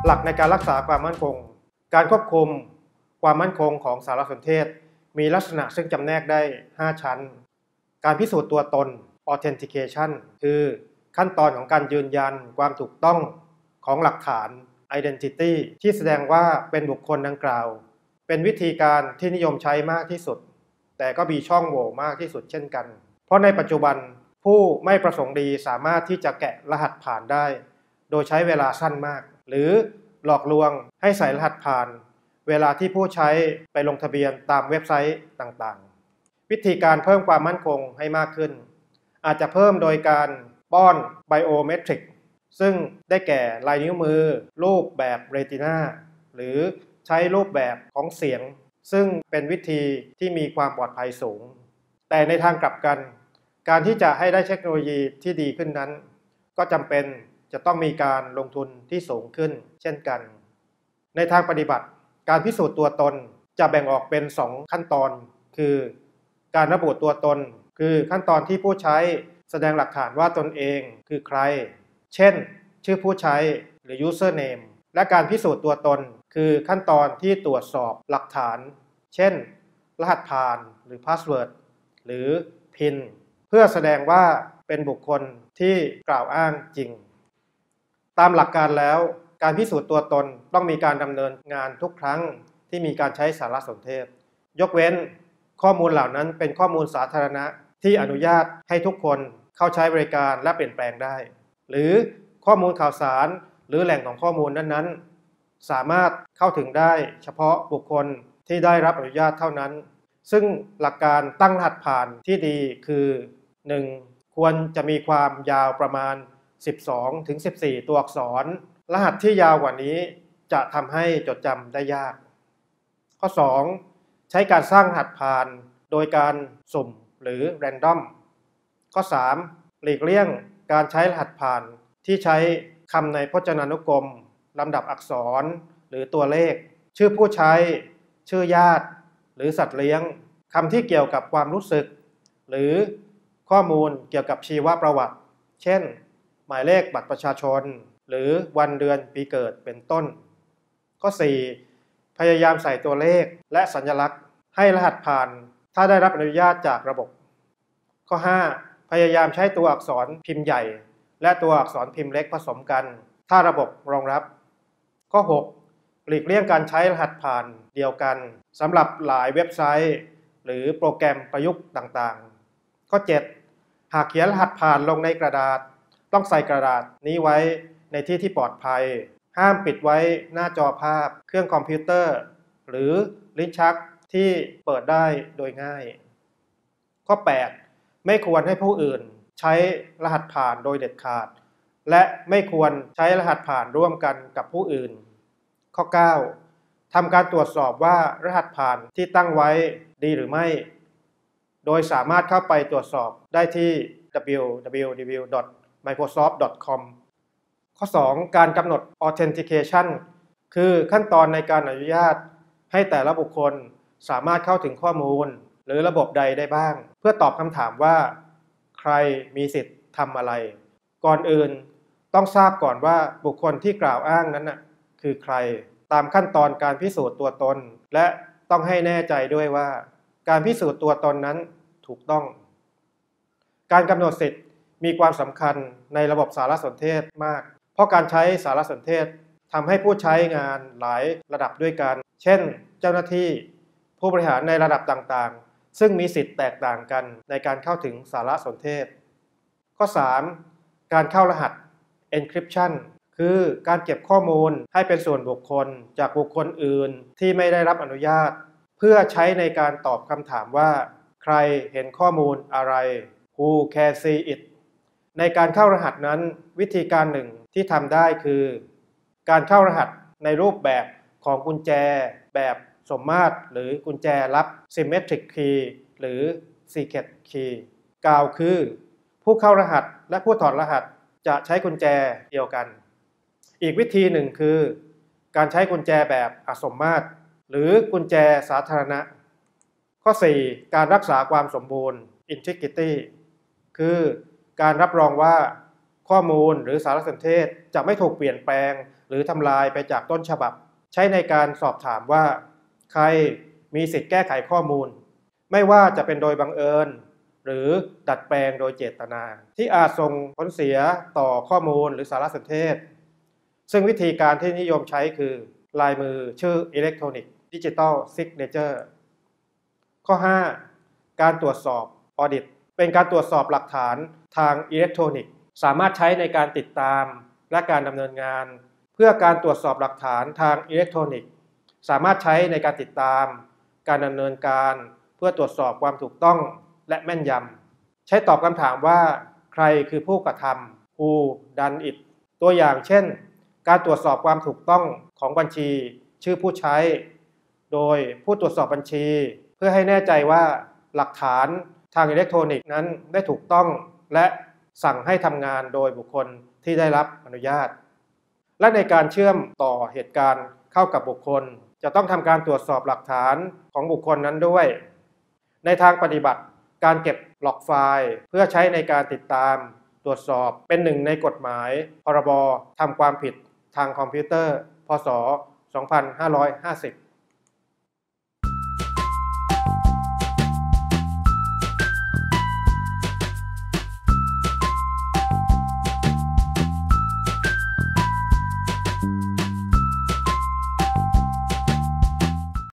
หลักในการรักษาความมั่นคงการควบคุมความมั่นคงของสารสนเทศมีลักษณะซึ่งจำแนกได้5ชั้นการพิสูจน์ตัวตน Authentication คือขั้นตอนของการยืนยันความถูกต้องของหลักฐาน Identity ที่แสดงว่าเป็นบุคคลดังกล่าวเป็นวิธีการที่นิยมใช้มากที่สุดแต่ก็มีช่องโหว่มากที่สุดเช่นกันเพราะในปัจจุบันผู้ไม่ประสงค์ดีสามารถที่จะแกะรหัสผ่านได้โดยใช้เวลาสั้นมากหรือหลอกลวงให้ใส่รหัสผ่านเวลาที่ผู้ใช้ไปลงทะเบียนตามเว็บไซต์ต่างๆวิธีการเพิ่มความมั่นคงให้มากขึ้นอาจจะเพิ่มโดยการป้อนไบโอเมตริกซึ่งได้แก่ลายนิ้วมือรูปแบบเรตินาหรือใช้รูปแบบของเสียงซึ่งเป็นวิธีที่มีความปลอดภัยสูงแต่ในทางกลับกันการที่จะให้ได้เทคโนโลยีที่ดีขึ้นนั้นก็จำเป็นจะต้องมีการลงทุนที่สูงขึ้นเช่นกันในทางปฏิบัติการพิสูจน์ตัวตนจะแบ่งออกเป็น2ขั้นตอนคือการระบุตัวตนคือขั้นตอนที่ผู้ใช้แสดงหลักฐานว่าตนเองคือใครเช่นชื่อผู้ใช้หรือ username และการพิสูจน์ตัวตนคือขั้นตอนที่ตรวจสอบหลักฐานเช่นรหัสผ่านหรือ password หรือ PIN เพื่อแสดงว่าเป็นบุคคลที่กล่าวอ้างจริงตามหลักการแล้วการพิสูจน์ตัวตนต้องมีการดำเนินงานทุกครั้งที่มีการใช้สารสนเทศยกเว้นข้อมูลเหล่านั้นเป็นข้อมูลสาธารณะที่อนุญาตให้ทุกคนเข้าใช้บริการและเปลี่ยนแปลงได้หรือข้อมูลข่าวสารหรือแหล่งของข้อมูลนั้นๆสามารถเข้าถึงได้เฉพาะบุคคลที่ได้รับอนุญาตเท่านั้นซึ่งหลักการตั้งรหัสผ่านที่ดีคือ 1. ควรจะมีความยาวประมาณ12-14 ตัวอักษรรหัสที่ยาวกว่านี้จะทำให้จดจำได้ยากข้อ 2. ใช้การสร้างรหัสผ่านโดยการสุ่มหรือ random ข้อ 3. หลีกเลี่ยงการใช้รหัสผ่านที่ใช้คำในพจนานุกรมลำดับอักษรหรือตัวเลขชื่อผู้ใช้ชื่อญาติหรือสัตว์เลี้ยงคำที่เกี่ยวกับความรู้สึกหรือข้อมูลเกี่ยวกับชีวประวัติเช่นหมายเลขบัตรประชาชนหรือวันเดือนปีเกิดเป็นต้นข้อ 4. พยายามใส่ตัวเลขและสัญลักษณ์ให้รหัสผ่านถ้าได้รับอนุญาตจากระบบข้อ 5. พยายามใช้ตัวอักษรพิมพ์ใหญ่และตัวอักษรพิมพ์เล็กผสมกันถ้าระบบรองรับข้อ 6. หลีกเลี่ยงการใช้รหัสผ่านเดียวกันสำหรับหลายเว็บไซต์หรือโปรแกรมประยุกต์ต่างๆข้อ 7. หากเขียนรหัสผ่านลงในกระดาษต้องใส่กระดาษนี้ไว้ในที่ที่ปลอดภัยห้ามปิดไว้หน้าจอภาพเครื่องคอมพิวเตอร์หรือลิ้นชักที่เปิดได้โดยง่ายข้อ 8. ไม่ควรให้ผู้อื่นใช้รหัสผ่านโดยเด็ดขาดและไม่ควรใช้รหัสผ่านร่วมกันกับผู้อื่นข้อ 9. ทำการตรวจสอบว่ารหัสผ่านที่ตั้งไว้ดีหรือไม่โดยสามารถเข้าไปตรวจสอบได้ที่ www.microsoft.com ข้อ 2. การกำหนด Authentication คือขั้นตอนในการอนุญาตให้แต่ละบุคคลสามารถเข้าถึงข้อมูลหรือระบบใดได้บ้างเพื่อตอบคำถามว่าใครมีสิทธิ์ทำอะไรก่อนอื่นต้องทราบก่อนว่าบุคคลที่กล่าวอ้างนั้นคือใครตามขั้นตอนการพิสูจน์ตัวตนและต้องให้แน่ใจด้วยว่าการพิสูจน์ตัวตนนั้นถูกต้องการกำหนดสิทธิ์มีความสำคัญในระบบสารสนเทศมากเพราะการใช้สารสนเทศทำให้ผู้ใช้งานหลายระดับด้วยกันเช่นเจ้าหน้าที่ผู้บริหารในระดับต่างๆซึ่งมีสิทธิ์แตกต่างกันในการเข้าถึงสารสนเทศข้อ 3. การเข้ารหัส Encryption คือการเก็บข้อมูลให้เป็นส่วนบุคคลจากบุคคลอื่นที่ไม่ได้รับอนุญาตเพื่อใช้ในการตอบคำถามว่าใครเห็นข้อมูลอะไร Who can see it ในการเข้ารหัสนั้นวิธีการหนึ่งที่ทำได้คือการเข้ารหัสในรูปแบบของกุญแจแบบสมมาตรหรือกุญแจลับ Symmetric Key หรือ Secret Key กล่าวคือผู้เข้ารหัสและผู้ถอดรหัสจะใช้กุญแจเดียวกันอีกวิธีหนึ่งคือการใช้กุญแจแบบอสมมาตรหรือกุญแจสาธารณะข้อ 4. การรักษาความสมบูรณ์ Integrity คือการรับรองว่าข้อมูลหรือสารสนเทศจะไม่ถูกเปลี่ยนแปลงหรือทำลายไปจากต้นฉบับใช้ในการสอบถามว่าใครมีสิทธิ์แก้ไขข้อมูลไม่ว่าจะเป็นโดยบังเอิญหรือดัดแปลงโดยเจตนาที่อาจส่งผลเสียต่อข้อมูลหรือสารสนเทศซึ่งวิธีการที่นิยมใช้คือลายมือชื่ออิเล็กทรอนิกส์ดิจิทัลซิกเนเจอร์ข้อ 5. การตรวจสอบออดิตเป็นการตรวจสอบหลักฐานทางอิเล็กทรอนิกส์สามารถใช้ในการติดตามและการดำเนินงานเพื่อการตรวจสอบหลักฐานทางอิเล็กทรอนิกส์สามารถใช้ในการติดตามการดำเนินการเพื่อตรวจสอบความถูกต้องและแม่นยำใช้ตอบคำถามว่าใครคือผู้กระทำ Who done it ตัวอย่างเช่นการตรวจสอบความถูกต้องของบัญชีชื่อผู้ใช้โดยผู้ตรวจสอบบัญชีเพื่อให้แน่ใจว่าหลักฐานทางอิเล็กทรอนิกส์นั้นได้ถูกต้องและสั่งให้ทำงานโดยบุคคลที่ได้รับอนุญาตและในการเชื่อมต่อเหตุการณ์เข้ากับบุคคลจะต้องทำการตรวจสอบหลักฐานของบุคคลนั้นด้วยในทางปฏิบัติการเก็บล็อกไฟล์เพื่อใช้ในการติดตามตรวจสอบเป็นหนึ่งในกฎหมายพรบทำความผิดทางคอมพิวเตอร์พ.ศ. 2550